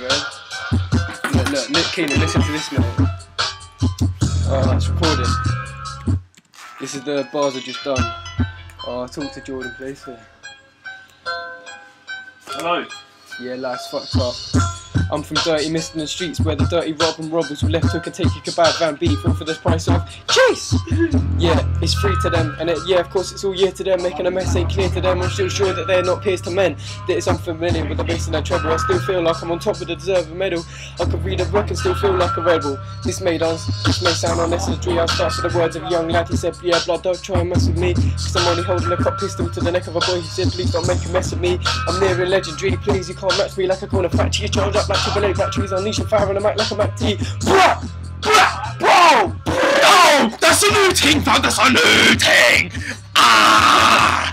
bro. Look, Nick Keenan, listen to this, mate. Oh, it's recording. This is the bars I've just done. Oh, talk to Jordan, please. Hello. Yeah, life's fucked up. I'm from dirty mist in the streets where the dirty rob and robbers were left took and take your kebab van beef all for the price of chase! Yeah, it's free to them, and yeah, of course it's all year to them, making a mess ain't clear to them. I'm still sure that they're not peers to men, that it's unfamiliar with the bass and their treble. I still feel like I'm on top of the deserve a medal. I could read a book and still feel like a rebel. This may sound unnecessary. I start with the words of a young lad. He said, yeah, blood, don't try and mess with me, cause I'm only holding a cock pistol to the neck of a boy. He said, please don't make a mess of me. I'm near a legendary, please, you can't match me like a corner factory. You charge up like AAA batteries, unleashing fire on a mic like a Mac T. Bro! That's a new thing, fam, that's a new thing! Ah!